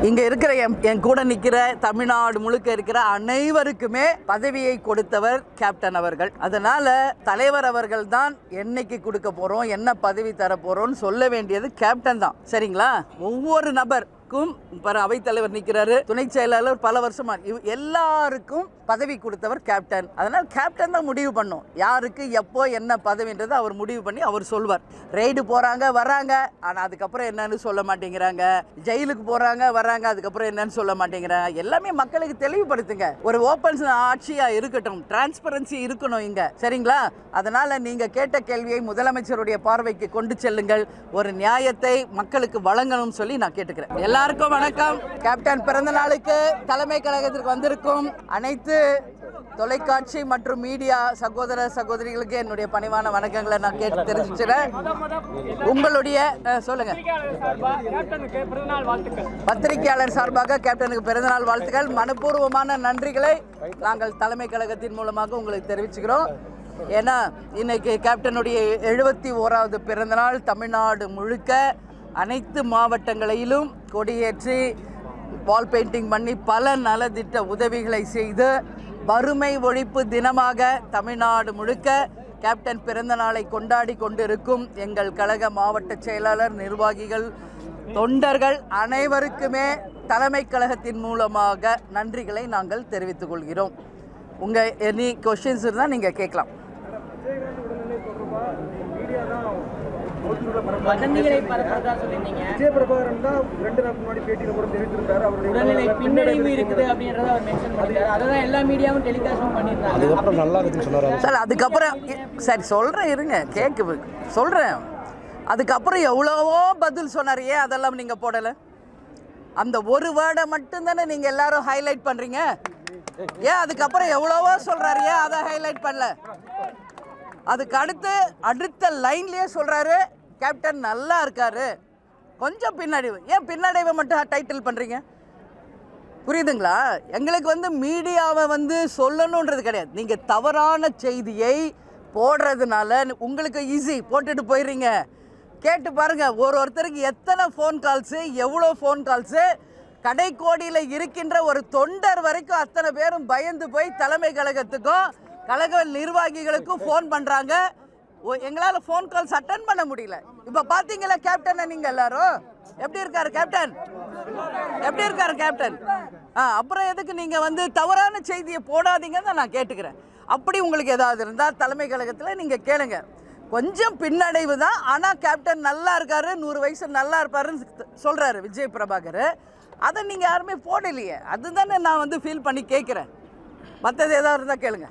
இங்க இருக்கிற என் கூட நிக்கிற தமிழ்நாடு முழுக்க இருக்கிற அனைவருக்குமே பதவியை கொடுத்தவர் கேப்டன் அவர்கள். அதனால தலைவர் அவர்கள் தான் என்னைக்கு கொடுக்க போறோம், என்ன பதவி தர போறோம்னு சொல்ல வேண்டியது கேப்டன் தான். சரிங்களா? ஒவ்வொரு நபருக்கும் அவைத்தலைவர் நிற்கிறாரு, துணை செயலாளர் பல வருஷமா, எல்லாருக்கும் பதவி கொடுத்தவர் கேப்டன். அதனால் கேப்டன் தான் முடிவு பண்ணும் யாருக்கு எப்போ என்ன பதவின்றது. அவர் முடிவு பண்ணி அவர் சொல்வார். ரெய்டு போறாங்க வர்றாங்க, ஆனால் அதுக்கப்புறம் என்னன்னு சொல்ல மாட்டேங்கிறாங்க. ஜெயிலுக்கு போறாங்க வர்றாங்க, அதுக்கப்புறம் என்னன்னு சொல்ல மாட்டேங்கிறாங்க. எல்லாமே மக்களுக்கு தெளிவுபடுத்துங்க. ஒரு ஓப்பன் ஆட்சியா இருக்கட்டும், டிரான்ஸ்பரன்சி இருக்கணும் இங்க. சரிங்களா? அதனால நீங்க கேட்ட கேள்வியை முதலமைச்சருடைய பார்வைக்கு கொண்டு செல்லுங்கள். ஒரு நியாயத்தை மக்களுக்கு வழங்கணும் சொல்லி நான் கேட்டுக்கிறேன். எல்லாருக்கும் வணக்கம். கேப்டன் பிறந்த நாளுக்கு தலைமை கழகத்திற்கு வந்திருக்கும் அனைத்து தொலைக்காட்சி மற்றும் மீடியா சகோதர சகோதரிகளுக்கு என்னுடைய பணிவான வணக்கங்களை நான் கேட்டு தெரிவிச்சுறேன். உங்களுடைய சொல்லுங்க. பத்திரிகையாளர் சார்பாக கேப்டனுக்கு பிறந்தநாள் வாழ்த்துக்கள், மனப்பூர்வமான நன்றிகளை நாங்கள் தலைமை கழகத்தின் மூலமாக உங்களுக்கு தெரிவிச்சுக்கிறோம். ஏன்னா இன்னைக்கு கேப்டனுடைய 71வது பிறந்தநாள். தமிழ்நாடு முழுக்க அனைத்து மாவட்டங்களிலும் கொடியேற்றி வால் பெயிண்டிங் பண்ணி பல நலத்திட்ட உதவிகளை செய்து வறுமை ஒழிப்பு தினமாக தமிழ்நாடு முழுக்க கேப்டன் பிறந்த நாளை கொண்டாடி கொண்டிருக்கும் எங்கள் கழக மாவட்ட செயலாளர், நிர்வாகிகள், தொண்டர்கள் அனைவருக்குமே தலைமை கழகத்தின் மூலமாக நன்றிகளை நாங்கள் தெரிவித்துக் கொள்கிறோம். உங்கள் எனி கொஸ்டின்ஸ் இருந்தால் நீங்கள் கேட்கலாம். அதுக்கப்புறம் சரி சொல்றேன், இருங்க கேட்க சொல்றேன். அதுக்கப்புறம் எவ்வளவோ பதில் சொன்னார். ஏன் அதெல்லாம் நீங்க போடல? அந்த ஒரு வேர்டை மட்டும்தானே நீங்க எல்லாரும் ஹைலைட் பண்றீங்க. ஏன் அதுக்கப்புறம் எவ்வளவோ சொல்றாரு, ஏன் அதை ஹைலைட் பண்ணல? அதுக்கு அடுத்த லைன்லயே சொல்றாரு கேப்டன் நல்லா இருக்காரு, கொஞ்சம் பின்னடைவு. ஏன் பின்னடைவை மட்டும் டைட்டில் பண்றீங்க? புரியுதுங்களா? எங்களுக்கு மீடியாவை சொல்லணுன்றது கிடையாது. நீங்க தவறான செய்தியை போடுறதுனால உங்களுக்கு ஈஸி, போட்டுட்டு போயிடுறீங்க. கேட்டு பாருங்க, ஒருத்தருக்கு எத்தனை ஃபோன் கால்ஸு, எவ்வளோ ஃபோன் கால்ஸு. கடைக்கோடியில் இருக்கின்ற ஒரு தொண்டர் வரைக்கும் அத்தனை பேரும் பயந்து போய் தலைமை கழகத்துக்கும் கழக நிர்வாகிகளுக்கும் ஃபோன் பண்ணுறாங்க. எங்களால் ஃபோன் கால்ஸ் அட்டன் பண்ண முடியல. இப்போ பார்த்தீங்களா கேப்டனை? நீங்கள் எல்லாரும் எப்படி இருக்காரு கேப்டன்? எப்படி இருக்காரு கேப்டன்? அப்புறம் எதுக்கு நீங்கள் தவறான செய்தியை போடாதீங்கன்னு தான் நான் கேட்டுக்கிறேன். அப்படி உங்களுக்கு ஏதாவது இருந்தால் தலைமை கழகத்தில் நீங்கள் கேளுங்க. கொஞ்சம் பின்னடைவு தான், ஆனால் கேப்டன் நல்லா இருக்காரு, 100 வயசு நல்லா இருப்பாருன்னு சொல்கிறாரு விஜய் பிரபாகர். அதை நீங்கள் யாருமே போடலையே. அதுதானே நான் ஃபீல் பண்ணி கேட்குறேன். மற்றது ஏதாவது இருந்தால் கேளுங்க.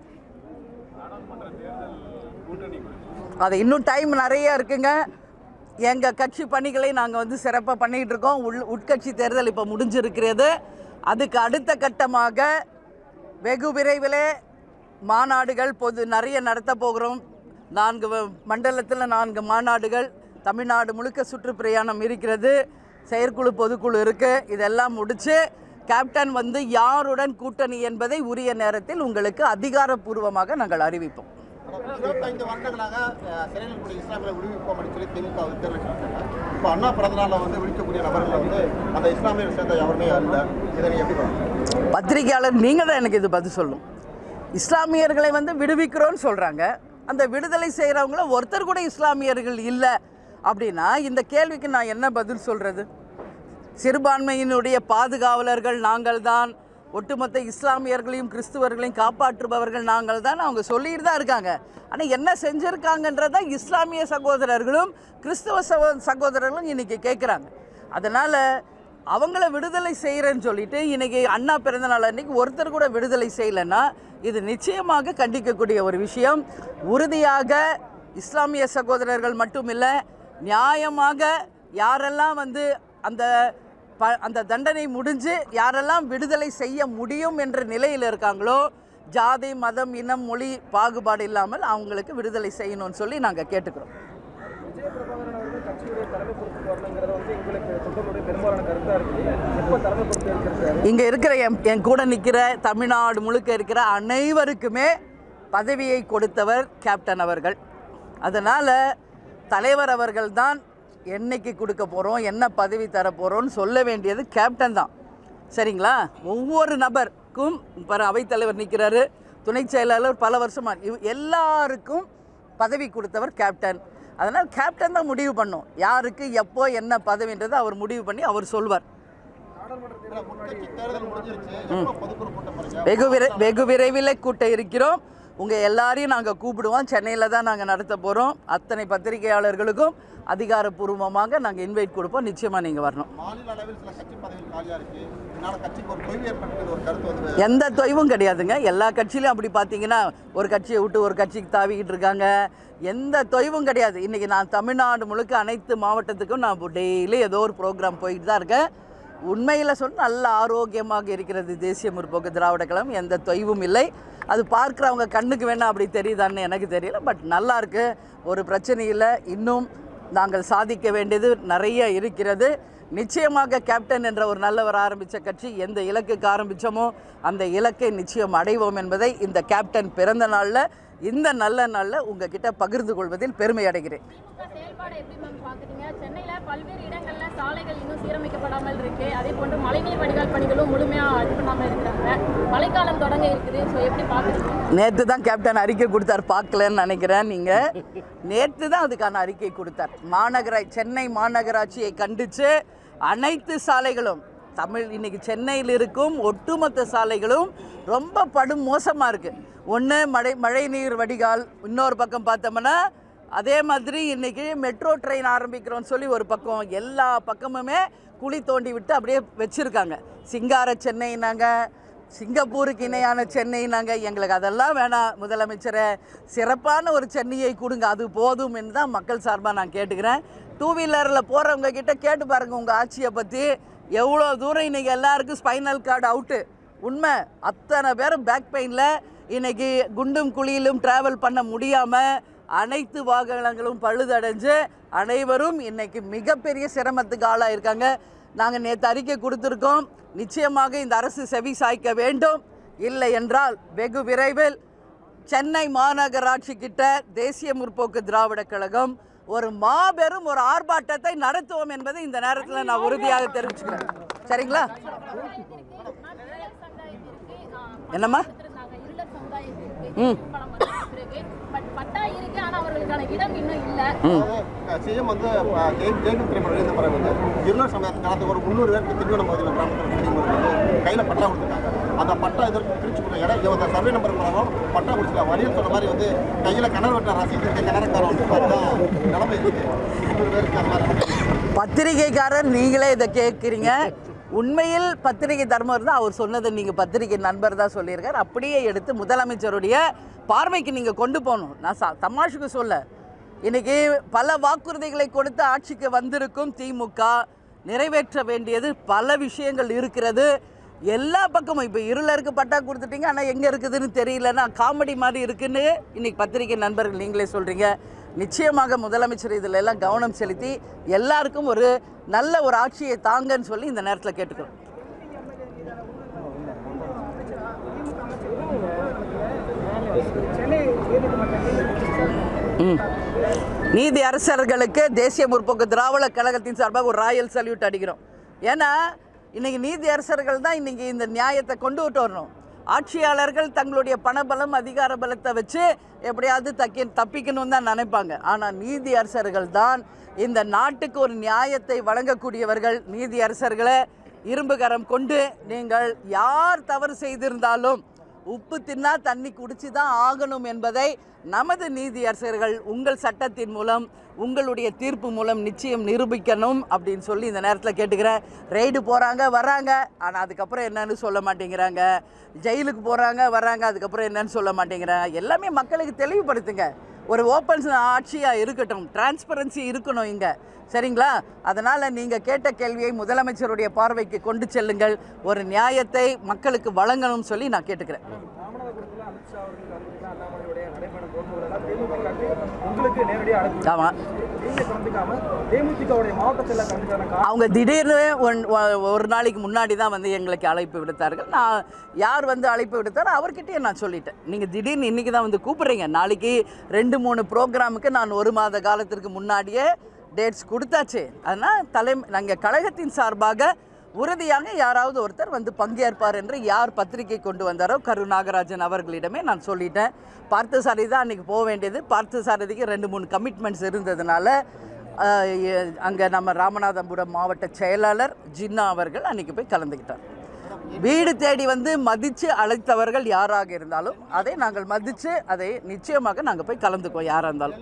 அது இன்னும் டைம் நிறைய இருக்குங்க. எங்கள் கட்சி பணிகளை நாங்கள் சிறப்பாக பண்ணிகிட்டு இருக்கோம். உட்கட்சி தேர்தல் இப்போ முடிஞ்சிருக்கிறது. அதுக்கு அடுத்த கட்டமாக வெகு விரைவிலே மாநாடுகள் நிறைய நடத்த போகிறோம். 4 மண்டலத்தில் 4 மாநாடுகள், தமிழ்நாடு முழுக்க சுற்றுப்பிரயாணம் இருக்கிறது, செயற்குழு பொதுக்குழு இருக்குது. இதெல்லாம் முடித்து கேப்டன் யாருடன் கூட்டணி என்பதை உரிய நேரத்தில் உங்களுக்கு அதிகாரப்பூர்வமாக நாங்கள் அறிவிப்போம். 25 வருடங்களாக சிறையில் கூடிய இஸ்லாமியர்களை விடுவிப்போம் அப்படின்னு சொல்லி திமுக தெரிவிச்சிருக்காங்க. இப்போ அண்ணா பிறந்த நாளில் விடுவிக்கக்கூடிய நபர்கள் அந்த இஸ்லாமியர் சேர்ந்த யாருமே அல்ல. இதை எப்படி பண்ணுங்க? பத்திரிகையாளர் நீங்கள் தான் எனக்கு இது பதில் சொல்லணும். இஸ்லாமியர்களை விடுவிக்கிறோன்னு சொல்கிறாங்க. அந்த விடுதலை செய்கிறவங்கள ஒருத்தர் கூட இஸ்லாமியர்கள் இல்லை அப்படின்னா இந்த கேள்விக்கு நான் என்ன பதில் சொல்கிறது? சிறுபான்மையினுடைய பாதுகாவலர்கள் நாங்கள் தான், ஒட்டுமொத்த இஸ்லாமியர்களையும் கிறிஸ்துவர்களையும் காப்பாற்றுபவர்கள் நாங்கள் தான் அவங்க சொல்லிட்டு தான் இருக்காங்க. ஆனால் என்ன செஞ்சுருக்காங்கன்றதான் இஸ்லாமிய சகோதரர்களும் கிறிஸ்துவ சகோதரர்களும் இன்றைக்கி கேட்குறாங்க. அதனால் அவங்கள விடுதலை செய்கிறேன்னு சொல்லிட்டு இன்றைக்கி அண்ணா பிறந்தநாள் அன்றைக்கி ஒருத்தர் கூட விடுதலை செய்யலைன்னா இது நிச்சயமாக கண்டிக்கக்கூடிய ஒரு விஷயம். உறுதியாக இஸ்லாமிய சகோதரர்கள் மட்டும் இல்லை, நியாயமாக யாரெல்லாம் அந்த தண்டனை முடிஞ்சு யாரெல்லாம் விடுதலை செய்ய முடியும் என்ற நிலையில் இருக்காங்களோ, ஜாதி மதம் இனம் மொழி பாகுபாடு இல்லாமல் அவங்களுக்கு விடுதலை செய்யணும்னு சொல்லி நாங்கள் கேட்டுக்கிறோம். இங்கே இருக்கிற என் கூட நிற்கிற தமிழ்நாடு முழுக்க இருக்கிற அனைவருக்குமே பதவியை கொடுத்தவர் கேப்டன் அவர்கள். அதனால் தலைவர் அவர்கள் தான் என்னைக்கு கொடுக்க போகிறோம், என்ன பதவி தர போகிறோன்னு சொல்ல வேண்டியது கேப்டன் தான். சரிங்களா? ஒவ்வொரு நபருக்கும் இப்போ அவைத்தலைவர் நிற்கிறாரு, துணை செயலாளர் பல வருஷமாக எல்லாருக்கும் பதவி கொடுத்தவர் கேப்டன். அதனால் கேப்டன் தான் முடிவு பண்ணும் யாருக்கு எப்போ என்ன பதவின்றதை அவர் முடிவு பண்ணி அவர் சொல்வார். வெகு விரைவில் கூட்ட இருக்கிறோம். உங்கள் எல்லாரையும் நாங்கள் கூப்பிடுவோம். சென்னையில் தான் நாங்கள் நடத்த போகிறோம். அத்தனை பத்திரிகையாளர்களுக்கும் அதிகாரப்பூர்வமாக நாங்கள் இன்வைட் கொடுப்போம். நிச்சயமாக நீங்கள் வரணும். எந்த தொய்வும் கிடையாதுங்க. எல்லா கட்சியிலும் அப்படி பார்த்தீங்கன்னா ஒரு கட்சியை விட்டு ஒரு கட்சிக்கு தாவிக்கிட்டு இருக்காங்க. எந்த தொய்வும் கிடையாது. இன்றைக்கி நான் தமிழ்நாடு முழுக்க அனைத்து மாவட்டத்துக்கும் நான் டெய்லி ஏதோ ஒரு ப்ரோக்ராம் போயிட்டு தான் இருக்கேன். உண்மையில் சொன்னால் நல்ல ஆரோக்கியமாக இருக்கிறது தேசிய முற்போக்கு திராவிட கழகம். எந்த தொய்வும் இல்லை. அது பார்க்குறவங்க கண்ணுக்கு வேணால் அப்படி தெரியுதான்னு எனக்கு தெரியல. பட் நல்லா இருக்கு, ஒரு பிரச்சனை இல்லை. இன்னும் நாங்கள் சாதிக்க வேண்டியது நிறைய இருக்கிறது. நிச்சயமாக கேப்டன் என்ற ஒரு நல்லவர் ஆரம்பித்த கட்சி எந்த இலக்குக்கு ஆரம்பித்தோமோ அந்த இலக்கை நிச்சயம் அடைவோம் என்பதை இந்த கேப்டன் பிறந்த நாளில், இந்த நல்ல நாளில் உங்ககிட்ட பகிர்ந்து கொள்வதில் பெருமை அடைகிறேன். சென்னையில் பல்வேறு இடங்களில் சாலைகள் இன்னும் சீரமைக்கப்படாமல் இருக்கு. அதே போன்று மழைநீர் வடிகால் பணிகளும் முழுமையாக இது பண்ணாமல் இருக்கிறாங்க. மழைக்காலம் தொடங்க இருக்குது. ஸோ எப்படி பார்க்குறீங்க? நேற்று தான் கேப்டன் அறிக்கை கொடுத்தார், பார்க்கலன்னு நினைக்கிறேன். நீங்கள் நேற்று தான் அதுக்கான அறிக்கை கொடுத்தார். சென்னை மாநகராட்சியை கண்டித்து அனைத்து சாலைகளும் இன்னைக்கு சென்னையில் இருக்கும் ஒட்டுமொத்த சாலைகளும் ரொம்ப படும் மோசமாக இருக்குது. ஒன்று மழை நீர் வடிகால், இன்னொரு பக்கம் பார்த்தோம்னா அதே மாதிரி இன்றைக்கி மெட்ரோ ட்ரெயின் ஆரம்பிக்கிறோன்னு சொல்லி ஒரு பக்கம், எல்லா பக்கமுமே குழி தோண்டி விட்டு அப்படியே வச்சுருக்காங்க. சிங்கார சென்னைனாங்க, சிங்கப்பூருக்கு இணையான சென்னைனாங்க. எங்களுக்கு அதெல்லாம் வேணாம், முதலமைச்சரை சிறப்பான ஒரு சென்னையை கொடுங்க, அது போதும் என்று தான் மக்கள் சார்பாக நான் கேட்டுக்கிறேன். டூ வீலரில் போகிறவங்க கிட்ட கேட்டு பாருங்கள் உங்கள் ஆட்சியை பற்றி. எவ்வளோ தூரம் இன்றைக்கி எல்லாருக்கும் ஸ்பைனல் கார்டு அவுட்டு. உண்மை, அத்தனை பேரும் பேக் பெயினில் இன்றைக்கி குண்டும் குழியிலும் ட்ராவல் பண்ண முடியாமல் அனைத்து வாகனங்களும் பழுதடைஞ்சு அனைவரும் இன்றைக்கி மிகப்பெரிய சிரமத்துக்கு ஆளாக இருக்காங்க. நாங்கள் நேற்று அறிக்கை கொடுத்துருக்கோம். நிச்சயமாக இந்த அரசு செவி சாய்க்க வேண்டும். இல்லை என்றால் வெகு விரைவில் சென்னை மாநகராட்சி கிட்ட தேசிய முற்போக்கு திராவிட கழகம் ஒரு மாபெரும் ஒரு ஆர்ப்பாட்டத்தை நடத்துவோம் என்பதை இந்த நேரத்தில் நான் உறுதியாக தெரிவிச்சுக்கிறேன். சரிங்களா? என்னம்மா? சிஎம் வந்து ஜெயிலும் பிறகு வந்து இருளர் சமயத்தில் கடந்த ஒரு 300 பேருக்கு திருவண்ணாமலை கிராமத்தில் கையில் பட்டா கொடுத்துருக்காங்க. அந்த பட்டா இதற்கு பிரிச்சு கொடுத்த இடம் சர்வே நம்பர் பிரகாரம் பட்டா கொடுத்துருக்கா. வழியில் சொன்ன மாதிரி வந்து கையில் கிணறு வெட்ட ராசி இருக்கு, கிணறுக்காரன் நிலைமை இருக்கு. 300 பேருக்கு அந்த மாதிரி. பத்திரிகைக்காரர் நீங்களே இதை கேட்குறீங்க. உண்மையில் பத்திரிகை தர்மம் இருந்தால் அவர் சொன்னதை நீங்கள் பத்திரிகை நண்பர் தான் சொல்லியிருக்கார். அப்படியே எடுத்து முதலமைச்சருடைய பார்வைக்கு நீங்கள் கொண்டு போகணும். நான் தமாஷுக்கு சொல்ல, இன்றைக்கி பல வாக்குறுதிகளை கொடுத்து ஆட்சிக்கு வந்திருக்கும் திமுக நிறைவேற்ற வேண்டியது பல விஷயங்கள் இருக்கிறது. எல்லா பக்கமும் இப்போ இருளருக்கு பட்டா கொடுத்துட்டீங்க, ஆனால் எங்கே இருக்குதுன்னு தெரியலன்னா காமெடி மாதிரி இருக்குன்னு இன்றைக்கி பத்திரிகை நண்பர்கள் நீங்களே சொல்கிறீங்க. நிச்சயமாக முதலமைச்சர் இதில் எல்லாம் கவனம் செலுத்தி எல்லாருக்கும் ஒரு நல்ல ஒரு ஆட்சியை தாங்கன்னு சொல்லி இந்த நேரத்தில் கேட்டுக்கிறோம். நீதி அரசர்களுக்கு தேசிய முற்போக்கு திராவிட கழகத்தின் சார்பாக ஒரு ராயல் சல்யூட் அடிக்கிறோம். ஏன்னா இன்றைக்கி நீதி அரசர்கள் தான் இன்றைக்கி இந்த நியாயத்தை கொண்டு விட்டு வரணும். ஆட்சியாளர்கள் தங்களுடைய பணபலம் அதிகார பலத்தை வச்சு எப்படியாவது தப்பிக்கணும்னு தான் நினைப்பாங்க. ஆனால் நீதி அரசர்கள் தான் இந்த நாட்டுக்கு ஒரு நியாயத்தை வழங்கக்கூடியவர்கள். நீதி அரசர்களை இரும்பு கரம் கொண்டு நீங்கள் யார் தவறு செய்திருந்தாலும் உப்பு தின்னா தண்ணி குடிச்சு தான் ஆகணும் என்பதை நமது நீதி அரசர்கள் உங்கள் சட்டத்தின் மூலம் உங்களுடைய தீர்ப்பு மூலம் நிச்சயம் நிரூபிக்கணும் அப்படின்னு சொல்லி இந்த நேரத்தில் கேட்டுக்கிறேன். ரெய்டு போகிறாங்க வராங்க, ஆனால் அதுக்கப்புறம் என்னன்னு சொல்ல மாட்டேங்கிறாங்க. ஜெயிலுக்கு போகிறாங்க வராங்க, அதுக்கப்புறம் என்னன்னு சொல்ல மாட்டேங்கிறாங்க. எல்லாமே மக்களுக்கு தெளிவுபடுத்துங்க. ஒரு ஓப்பன் ஆட்சியாக இருக்கட்டும், டிரான்ஸ்பரன்சி இருக்கணும் இங்கே. சரிங்களா? அதனால் நீங்கள் கேட்ட கேள்வியை முதலமைச்சருடைய பார்வைக்கு கொண்டு செல்லுங்கள். ஒரு நியாயத்தை மக்களுக்கு வழங்கணும்னு சொல்லி நான் கேட்டுக்கிறேன். ஆமாம், அவங்க திடீர்னு ஒரு நாளைக்கு முன்னாடி தான் வந்து எங்களுக்கு அழைப்பு விடுத்தார்கள். நான் யார் வந்து அழைப்பு விடுத்தாரோ அவர்கிட்டயே நான் சொல்லிட்டேன். நீங்கள் திடீர்னு இன்றைக்கி தான் வந்து கூப்பிட்றீங்க. நாளைக்கு 2-3 ப்ரோக்ராமுக்கு நான் 1 மாத காலத்திற்கு முன்னாடியே டேட்ஸ் கொடுத்தாச்சு. அதனால் நாங்கள் கழகத்தின் சார்பாக உறுதியாக யாராவது ஒருத்தர் வந்து பங்கேற்பார் என்று யார் பத்திரிகை கொண்டு வந்தாரோ கரு நாகராஜன் அவர்களிடமே நான் சொல்லிட்டேன். பார்த்தசாரதி தான் அன்றைக்கி போக வேண்டியது. பார்த்தசாரதிக்கு 2-3 கமிட்மெண்ட்ஸ் இருந்ததுனால அங்கே நம்ம ராமநாதபுரம் மாவட்ட செயலாளர் ஜின்னா அவர்கள் அன்றைக்கி போய் கலந்துக்கிட்டார். வீடு தேடி வந்து மதித்து அழைத்தவர்கள் யாராக இருந்தாலும் அதை நாங்கள் மதித்து அதை நிச்சயமாக நாங்கள் போய் கலந்துக்குவோம் யாராக இருந்தாலும்.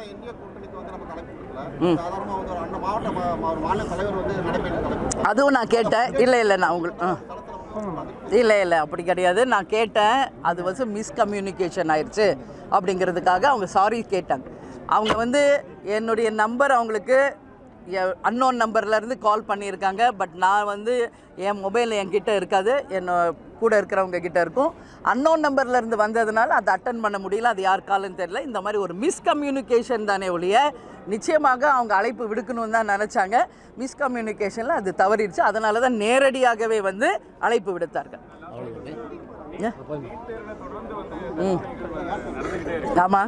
அதுவும் நான் கேட்டேன். இல்லை நான் உங்களுக்கு இல்லை அப்படி கிடையாது. நான் கேட்டேன். அது வந்து மிஸ்கம்யூனிகேஷன் ஆயிடுச்சு அப்படிங்கிறதுக்காக அவங்க சாரி கேட்டாங்க. அவங்க வந்து என்னுடைய நம்பர் அவங்களுக்கு அன்னோன் நம்பர்லேருந்து கால் பண்ணியிருக்காங்க. பட் நான் வந்து என் மொபைல் என்கிட்ட இருக்காது, கூட இருக்கிறவங்க கிட்ட இருக்கும். அன்னோன் நம்பர்லேருந்து வந்ததுனால அதை அட்டன் பண்ண முடியல. அது யார் காலன்னு தெரியல. இந்த மாதிரி ஒரு மிஸ்கம்யூனிகேஷன் தானே ஒழிய நிச்சயமாக அவங்க அழைப்பு விடுக்கணும்னு தான் நினச்சாங்க. மிஸ்கம்யூனிகேஷனில் அது தவறிடுச்சு. அதனால தான் நேரடியாகவே வந்து அழைப்பு விடுத்தார்கள். ஆமாம்,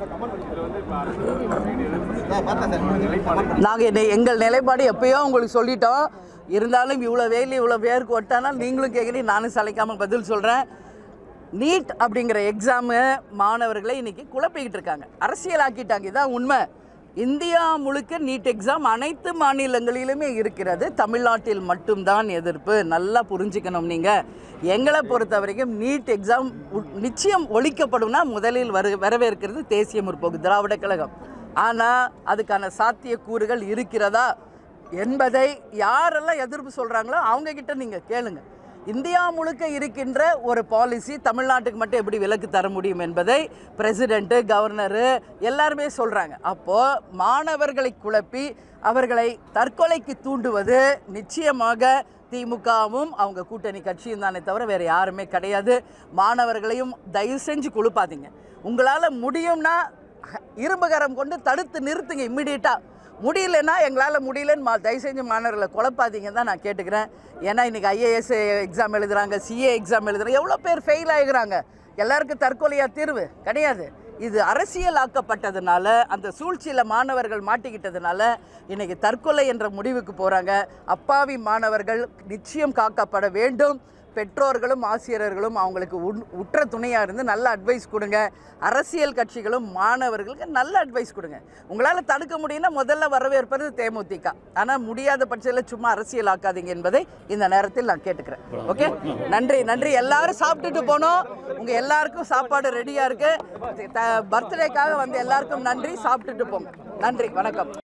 நாங்கள் எங்கள் நிலைப்பாடு எப்பயோ உங்களுக்கு சொல்லிட்டோம். இருந்தாலும் இவ்வளோ வேலி இவ்வளோ பேருக்கு ஒட்டானால் நீங்களும் கேட்குறீங்க, நானும் சளைக்காமல் பதில் சொல்கிறேன். நீட் அப்படிங்கிற எக்ஸாமு மாணவர்களை இன்றைக்கி குழப்பிக்கிட்டு இருக்காங்க, அரசியலாக்கிட்டாங்க. இதான் உண்மை. இந்தியா முழுக்க நீட் எக்ஸாம் அனைத்து மாநிலங்களிலுமே இருக்கிறது. தமிழ்நாட்டில் மட்டும்தான் எதிர்ப்பு. நல்லா புரிஞ்சுக்கணும். நீங்கள் எங்களை பொறுத்த வரைக்கும் நீட் எக்ஸாம் நிச்சயம் ஒழிக்கப்படும்னா முதலில் வரவேற்கிறது தேசிய முற்போக்கு திராவிட கழகம். ஆனால் அதுக்கான சாத்தியக்கூறுகள் இருக்கிறதா என்பதை யாரெல்லாம் எதிர்ப்பு சொல்கிறாங்களோ அவங்கக்கிட்ட நீங்கள் கேளுங்க. இந்தியா முழுக்க இருக்கின்ற ஒரு பாலிசி தமிழ்நாட்டுக்கு மட்டும் எப்படி விலக்கு தர முடியும் என்பதை பிரசிடெண்ட்டு, கவர்னரு எல்லாருமே சொல்கிறாங்க. அப்போது மாணவர்களை குழப்பி அவர்களை தற்கொலைக்கு தூண்டுவது நிச்சயமாக திமுகவும் அவங்க கூட்டணி கட்சியும் தானே தவிர வேறு யாருமே கிடையாது. மாணவர்களையும் தயவு செஞ்சு குழுப்பாதீங்க. உங்களால் முடியும்னா இரும்புகரம் கொண்டு தடுத்து நிறுத்துங்க இம்மிடியட்டாக. முடியலன்னா எங்களால் முடியலன்னு தயவு செஞ்சு மாணவர்களை குழப்பாதீங்கன்னு தான் நான் கேட்டுக்கிறேன். ஏன்னா இன்றைக்கி ஐஏஎஸ் எக்ஸாம் எழுதுகிறாங்க, சிஏ எக்ஸாம் எழுதுகிறாங்க, எவ்வளோ பேர் ஃபெயில் ஆகிக்கிறாங்க. எல்லாருக்கும் தற்கொலையாக தீர்வு கிடையாது. இது அரசியலாக்கப்பட்டதுனால, அந்த சூழ்ச்சியில் மாணவர்கள் மாட்டிக்கிட்டதுனால இன்றைக்கி தற்கொலை என்ற முடிவுக்கு போகிறாங்க. அப்பாவி மாணவர்கள் நிச்சயம் காக்கப்பட வேண்டும். பெற்றோர்களும் ஆசிரியர்களும் அவங்களுக்கு உற்ற துணையாக இருந்து நல்ல அட்வைஸ் கொடுங்க. அரசியல் கட்சிகளும் மாணவர்களுக்கு நல்ல அட்வைஸ் கொடுங்க. உங்களால் தடுக்க முடியும்னா முதல்ல வரவேற்பது தேமுதிக. ஆனால் முடியாத பட்சத்தில் சும்மா அரசியல் ஆக்காதீங்க என்பதை இந்த நேரத்தில் நான் கேட்டுக்கிறேன். ஓகே, நன்றி. எல்லாரும் சாப்பிட்டுட்டு போனோம். உங்கள் எல்லாருக்கும் சாப்பாடு ரெடியாக இருக்குது. பர்த்டேக்காக வந்து எல்லாருக்கும் நன்றி. சாப்பிட்டுட்டு போங்க. நன்றி, வணக்கம்.